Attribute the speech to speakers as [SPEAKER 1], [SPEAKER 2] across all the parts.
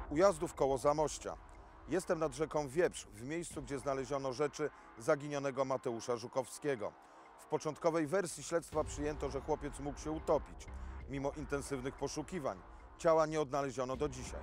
[SPEAKER 1] Ujazdów koło Zamościa. Jestem nad rzeką Wieprz, w miejscu, gdzie znaleziono rzeczy zaginionego Mateusza Żukowskiego. W początkowej wersji śledztwa przyjęto, że chłopiec mógł się utopić. Mimo intensywnych poszukiwań ciała nie odnaleziono do dzisiaj.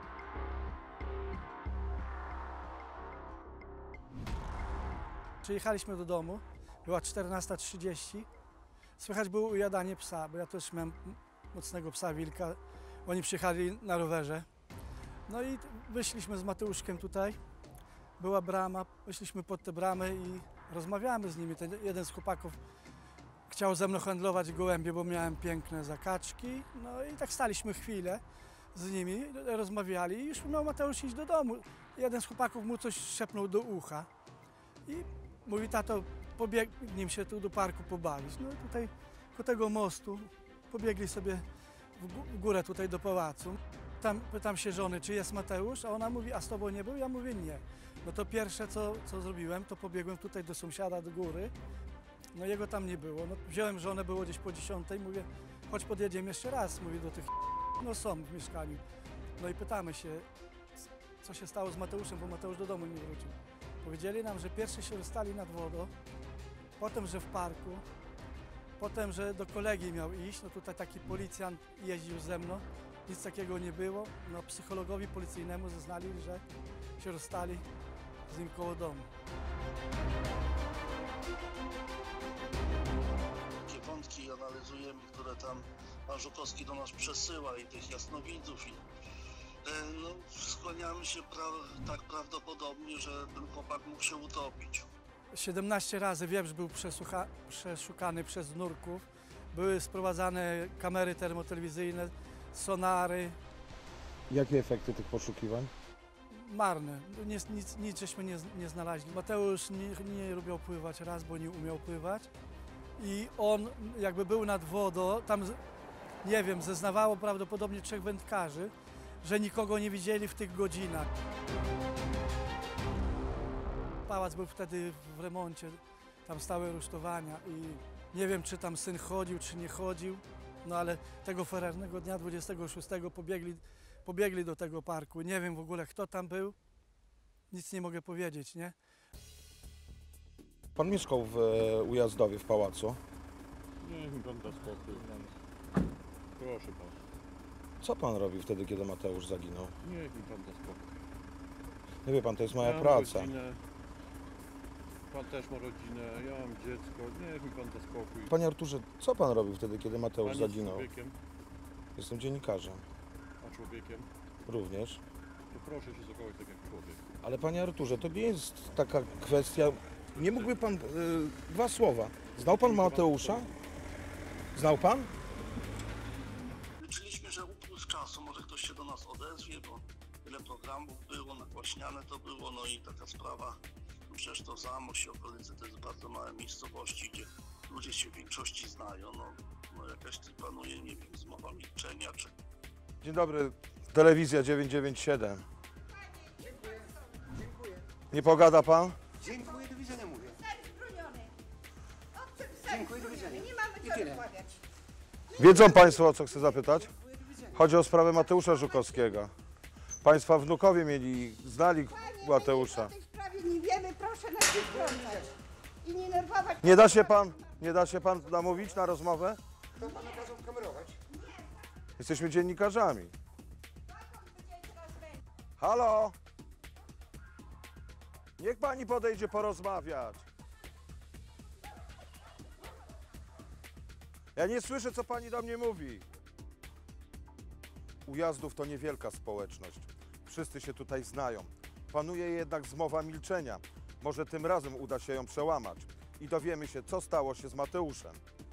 [SPEAKER 2] Przyjechaliśmy do domu, była 14:30. Słychać było ujadanie psa, bo ja też miałem mocnego psa, wilka. Oni przyjechali na rowerze. No i wyszliśmy z Mateuszkiem tutaj. Była brama, wyszliśmy pod tę bramę i rozmawiamy z nimi. Ten jeden z chłopaków chciał ze mną handlować gołębie, bo miałem piękne zakaczki. No i tak staliśmy chwilę z nimi, rozmawiali i już miał Mateusz iść do domu. Jeden z chłopaków mu coś szepnął do ucha i mówi: tato, pobiegnij się tu do parku pobawić. No tutaj ku tego mostu pobiegli sobie w górę tutaj do pałacu. Tam pytam się żony, czy jest Mateusz, a ona mówi: a z tobą nie był? Ja mówię: nie. No to pierwsze co zrobiłem, to pobiegłem tutaj do sąsiada do góry. No jego tam nie było. No, wziąłem żonę, było gdzieś po 10:00, mówię: chodź podjedziemy jeszcze raz, mówię do tych, no są w mieszkaniu. No i pytamy się, co się stało z Mateuszem, bo Mateusz do domu nie wrócił. Powiedzieli nam, że pierwszy się rozstali nad wodą, potem, że w parku, potem, że do kolegi miał iść. No tutaj taki policjant jeździł ze mną, nic takiego nie było. No psychologowi policyjnemu zeznali, że się rozstali z nim koło domu.
[SPEAKER 3] Takie wątki analizujemy, które tam pan Żukowski do nas przesyła i tych jasnowidzów. No, skłaniamy się tak prawdopodobnie, że ten chłopak mógł się utopić.
[SPEAKER 2] 17 razy Wieprz był przeszukany przez nurków. Były sprowadzane kamery termotelewizyjne, sonary.
[SPEAKER 1] Jakie efekty tych poszukiwań?
[SPEAKER 2] Marne. Nic żeśmy nie znaleźli. Mateusz nie lubił pływać raz, bo nie umiał pływać. I on jakby był nad wodą, tam nie wiem, zeznawało prawdopodobnie 3 wędkarzy, że nikogo nie widzieli w tych godzinach. Pałac był wtedy w remoncie, tam stały rusztowania i nie wiem, czy tam syn chodził, czy nie chodził, no ale tego feralnego dnia 26 pobiegli do tego parku. Nie wiem w ogóle, kto tam był, nic nie mogę powiedzieć, nie?
[SPEAKER 1] Pan mieszkał w Ujazdowie, w pałacu.
[SPEAKER 4] Niech mi pan da spokój. Proszę pan.
[SPEAKER 1] Co pan robił wtedy, kiedy Mateusz zaginął?
[SPEAKER 4] Niech mi pan da spokój.
[SPEAKER 1] Nie wie pan, to jest moja
[SPEAKER 4] Ja mam
[SPEAKER 1] praca.
[SPEAKER 4] rodzinę. Pan też ma rodzinę, ja mam dziecko. Niech mi pan da spokój.
[SPEAKER 1] Panie Arturze, co pan robił wtedy, kiedy Mateusz
[SPEAKER 4] Pan jest
[SPEAKER 1] zaginął?
[SPEAKER 4] człowiekiem,
[SPEAKER 1] Jestem dziennikarzem.
[SPEAKER 4] a człowiekiem.
[SPEAKER 1] Również.
[SPEAKER 4] To proszę się zachować tak jak człowiek.
[SPEAKER 1] Ale panie Arturze, to nie jest taka kwestia... Nie mógłby pan... 2 słowa. Znał pan Mateusza? Znał pan?
[SPEAKER 3] Liczyliśmy, że upływ czasu, może ktoś się do nas odezwie, bo tyle programów było, nagłaśniane to było, no i taka sprawa, no przecież to Zamość i okolice to jest bardzo małe miejscowości, gdzie ludzie się w większości znają, no jakaś tu panuje, nie wiem, zmowa milczenia, czy...
[SPEAKER 1] Dzień dobry, telewizja 997.
[SPEAKER 5] Dziękuję.
[SPEAKER 1] Nie pogada pan?
[SPEAKER 5] Dziękuję, do widzenia mówię.
[SPEAKER 6] Serwis broniony.
[SPEAKER 5] Dziękuję, do widzenia.
[SPEAKER 6] Nie mamy
[SPEAKER 5] I
[SPEAKER 6] co
[SPEAKER 5] tyle.
[SPEAKER 6] rozmawiać.
[SPEAKER 1] Wiedzą państwo, o co chcę zapytać?
[SPEAKER 5] Dziękuję, do widzenia.
[SPEAKER 1] Chodzi o sprawę Mateusza Żukowskiego. Państwa wnukowie znali Mateusza.
[SPEAKER 6] O tej sprawie nie wiemy, proszę nas nie wtrącać. I nie nerwować.
[SPEAKER 1] Nie da się pan namówić na rozmowę?
[SPEAKER 5] To pana kazał kamerować.
[SPEAKER 1] Jesteśmy dziennikarzami. Halo? Niech pani podejdzie porozmawiać. Ja nie słyszę, co pani do mnie mówi. Ujazdów to niewielka społeczność. Wszyscy się tutaj znają. Panuje jednak zmowa milczenia. Może tym razem uda się ją przełamać i dowiemy się, co stało się z Mateuszem.